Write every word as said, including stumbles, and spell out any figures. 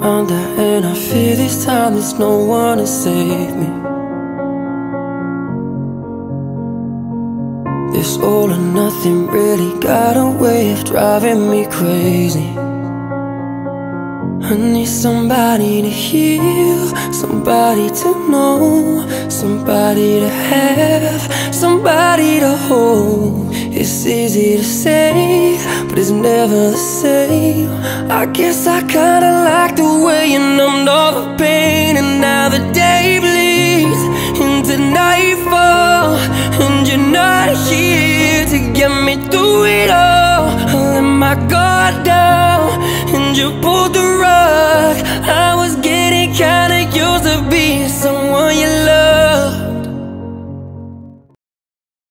under, and I fear this time there's no one to save me. This all or nothing really got a way of driving me crazy. I need somebody to heal, somebody to know, somebody to have, somebody to hold. It's easy to say, but it's never the same. I guess I kinda like the way you numbed all the pain. And now the day bleeds into nightfall, and you're not here to get me through it all. I let my guard down,